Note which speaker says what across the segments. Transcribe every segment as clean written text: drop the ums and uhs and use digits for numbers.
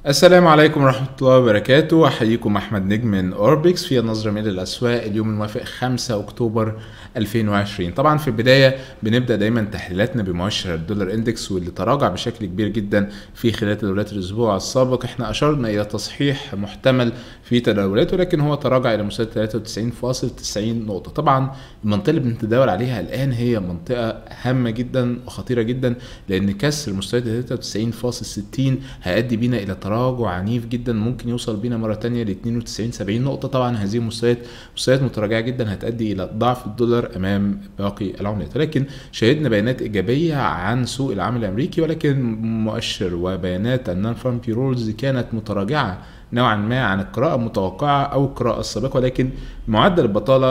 Speaker 1: السلام عليكم ورحمة الله وبركاته. أحييكم أحمد نجم من أوربكس في النظرة من الأسواق اليوم الموافق 5 أكتوبر 2020. طبعا في البداية بنبدأ دايما تحليلاتنا بمؤشر الدولار اندكس واللي تراجع بشكل كبير جدا في خلال تداولات الأسبوع السابق. احنا أشرنا إلى تصحيح محتمل في تداولاته، لكن هو تراجع إلى مستوى 93.90 نقطة. طبعا المنطقة اللي بنتداول عليها الآن هي منطقة هامة جدا وخطيرة جدا، لأن كسر مستوى 93.60 هيؤدي بينا إلى تراجع عنيف جدا، ممكن يوصل بينا مره تانية ل 92.70 نقطه. طبعا هذه مستويات متراجعه جدا هتؤدي الى ضعف الدولار امام باقي العملات. ولكن شهدنا بيانات ايجابيه عن سوق العمل الامريكي، ولكن مؤشر وبيانات النون فارم بيرولز كانت متراجعه نوعا ما عن القراءة المتوقعة أو القراءة السابقة. ولكن معدل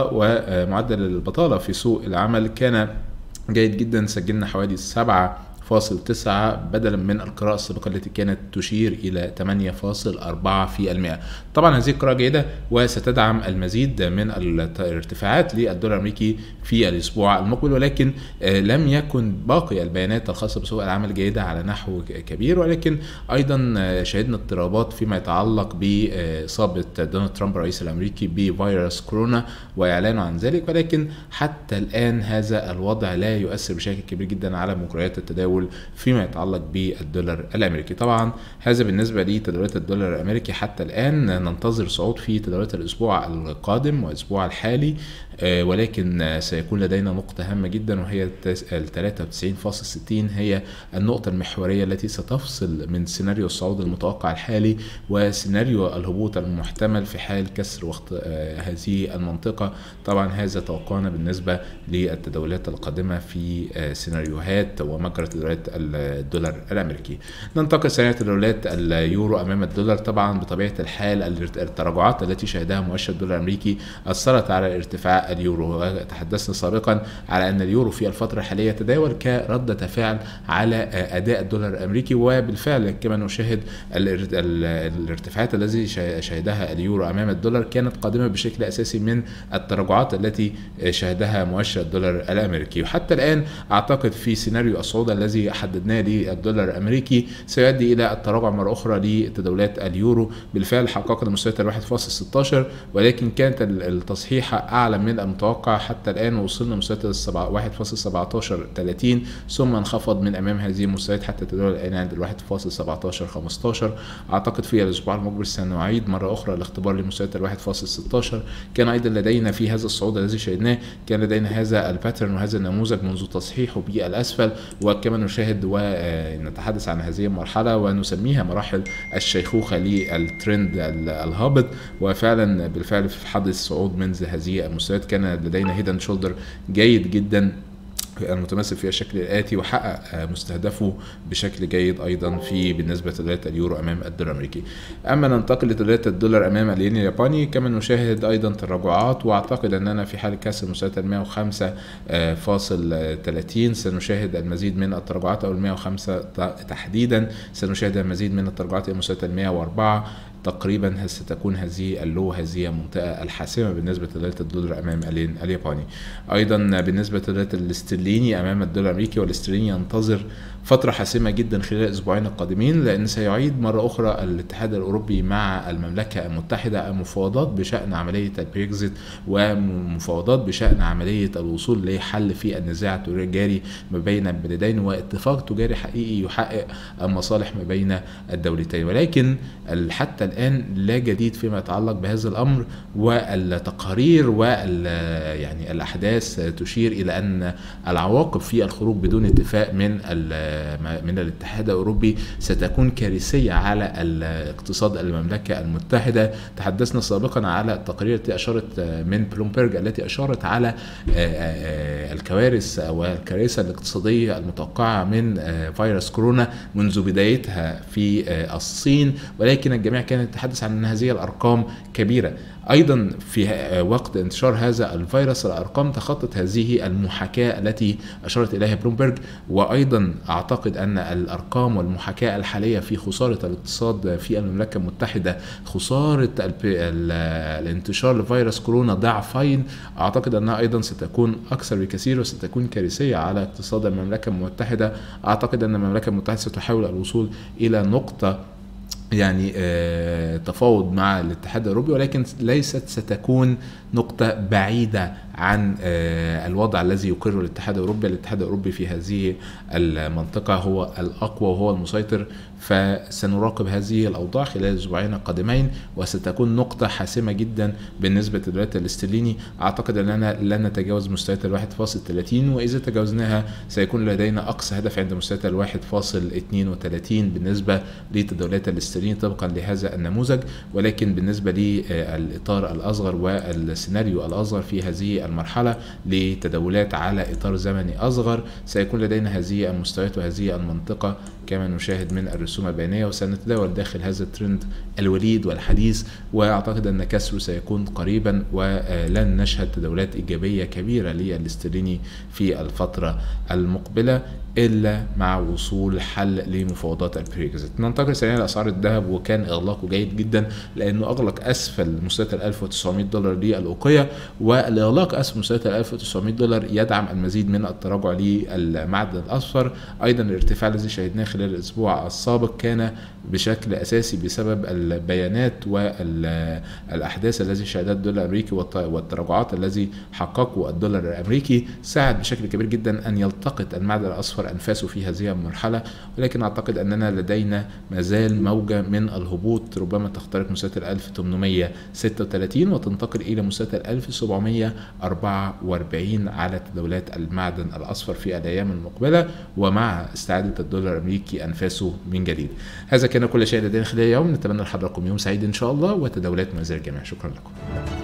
Speaker 1: البطالة في سوق العمل كان جيد جدا، سجلنا حوالي 7.9 بدلا من القراءة السابقة التي كانت تشير إلى 8.4%. طبعا هذه قراءة جيدة وستدعم المزيد من الارتفاعات للدولار الأمريكي في الأسبوع المقبل، ولكن لم يكن باقي البيانات الخاصة بسوق العمل جيدة على نحو كبير. ولكن أيضا شهدنا اضطرابات فيما يتعلق بإصابة دونالد ترامب الرئيس الأمريكي بفيروس كورونا وإعلانه عن ذلك، ولكن حتى الآن هذا الوضع لا يؤثر بشكل كبير جدا على مجريات التداول فيما يتعلق بالدولار الامريكي. طبعا هذا بالنسبه لتداولات الدولار الامريكي حتى الان. ننتظر صعود في تداولات الاسبوع القادم والاسبوع الحالي، ولكن سيكون لدينا نقطة هامة جدا، وهي 93.60 هي النقطة المحورية التي ستفصل من سيناريو الصعود المتوقع الحالي وسيناريو الهبوط المحتمل في حال كسر هذه المنطقة. طبعا هذا توقعنا بالنسبة للتداولات القادمة في سيناريوهات ومجرى تداولات الدولار الامريكي. ننتقل سريعا تداولات اليورو امام الدولار. طبعا بطبيعة الحال التراجعات التي شهدها مؤشر الدولار الامريكي اثرت على ارتفاع اليورو. تحدثنا سابقا على ان اليورو في الفترة الحالية يتداول كردة فعل على اداء الدولار الامريكي، وبالفعل كما نشاهد الارتفاعات التي شهدها اليورو امام الدولار كانت قادمة بشكل اساسي من التراجعات التي شهدها مؤشر الدولار الامريكي. وحتى الان اعتقد في سيناريو الصعود الذي حددناه للدولار الامريكي سيؤدي الى التراجع مرة اخرى لتداولات اليورو. بالفعل حققنا مستويات 1.16، ولكن كانت التصحيحة اعلى من المتوقع حتى الان، ووصلنا مستويات 1.1730 ثم انخفض من امام هذه المستويات حتى تداول الان عند 1.1715. اعتقد في الاسبوع المقبل سنعيد مرة اخرى الاختبار لمستويات 1.16. كان ايضا لدينا في هذا الصعود الذي شهدناه كان لدينا هذا الباترن وهذا النموذج منذ تصحيحه بالاسفل، وكما نشاهد ونتحدث عن هذه المرحلة ونسميها مراحل الشيخوخة للترند الهابط. وفعلا بالفعل في حدث صعود منذ هذه المستويات كان لدينا هيدن شولدر جيد جدا المتمثل في الشكل الآتي، وحقق مستهدفه بشكل جيد أيضا في بالنسبة لتداولات اليورو أمام الدولار الأمريكي. أما ننتقل لتداولات الدولار أمام الين الياباني، كما نشاهد أيضا تراجعات، وأعتقد أننا في حال كسر مستويات 105.30 سنشاهد المزيد من التراجعات، أو 105 تحديدا سنشاهد المزيد من التراجعات إلى مستويات 104 تقريبا. ستكون هذه المنطقة الحاسمة بالنسبة لتداولات الدولار أمام الين الياباني. أيضا بالنسبة لتداولات الاسترليني أمام الدولار الأمريكي، والاسترليني ينتظر فترة حاسمة جدا خلال الأسبوعين القادمين، لأن سيعيد مرة أخرى الاتحاد الأوروبي مع المملكة المتحدة مفاوضات بشأن عملية البريكزيت ومفاوضات بشأن عملية الوصول لحل في النزاع التجاري ما بين البلدين واتفاق تجاري حقيقي يحقق المصالح ما بين الدولتين. ولكن حتى الآن لا جديد فيما يتعلق بهذا الأمر، والتقارير يعني الأحداث تشير إلى أن العواقب في الخروج بدون اتفاق من الاتحاد الأوروبي ستكون كارثية على الاقتصاد المملكة المتحدة. تحدثنا سابقا على التقارير التي أشارت من بلومبرج التي أشارت على الكوارث والكارثة الاقتصادية المتوقعة من فيروس كورونا منذ بدايتها في الصين، ولكن الجميع كانت تتحدث عن أن هذه الأرقام كبيرة. أيضا في وقت انتشار هذا الفيروس الأرقام تخطت هذه المحاكاة التي أشارت إليها بلومبرج، وأيضا أعتقد أن الأرقام والمحاكاة الحالية في خسارة الاقتصاد في المملكة المتحدة، خسارة الانتشار لفيروس كورونا ضعفين، أعتقد أنها أيضا ستكون أكثر بكثير وستكون كارثية على اقتصاد المملكة المتحدة. أعتقد أن المملكة المتحدة ستحاول الوصول إلى نقطة يعني تفاوض مع الاتحاد الاوروبي، ولكن ليست ستكون نقطة بعيدة عن الوضع الذي يقره الاتحاد الاوروبي. الاتحاد الاوروبي في هذه المنطقة هو الاقوى وهو المسيطر، فسنراقب هذه الاوضاع خلال الاسبوعين القادمين، وستكون نقطة حاسمة جدا بالنسبة للدولار الاسترليني. اعتقد اننا لن نتجاوز مستويات 1.30، واذا تجاوزناها سيكون لدينا اقصى هدف عند مستويات 1.32 بالنسبة للدولار الاسترليني طبقا لهذا النموذج. ولكن بالنسبة للاطار الاصغر والسيناريو الاصغر في هذه المرحلة لتداولات على اطار زمني اصغر، سيكون لدينا هذه المستويات وهذه المنطقة كما نشاهد من الرسوم البيانية، وسنتداول داخل هذا الترند الوليد والحديث، واعتقد ان كسره سيكون قريبا، ولن نشهد تداولات ايجابية كبيرة للاسترليني في الفترة المقبلة الا مع وصول حل لمفاوضات البريكزيت. ننتقل سريعا لاسعار الذهب، وكان اغلاقه جيد جدا لانه اغلق اسفل مستويات $1900 للاوقيه، والاغلاق اسفل مستويات $1900 يدعم المزيد من التراجع للمعدن الاصفر. ايضا الارتفاع الذي شهدناه خلال الاسبوع السابق كان بشكل اساسي بسبب البيانات والاحداث التي شهدها الدولار الامريكي والتراجعات الذي حققه الدولار الامريكي، ساعد بشكل كبير جدا ان يلتقط المعدن الاصفر انفاسه في هذه المرحله. ولكن اعتقد اننا لدينا مازال موجه من الهبوط، ربما تخترق مستويات 1836 وتنتقل الى مستويات 1744 على تداولات المعدن الاصفر في الايام المقبله، ومع استعاده الدولار الامريكي انفاسه من جديد. هذا كان كل شيء لدينا خلال اليوم، نتمنى لحضراتكم يوم سعيد ان شاء الله وتداولات مميزه للجميع. شكرا لكم.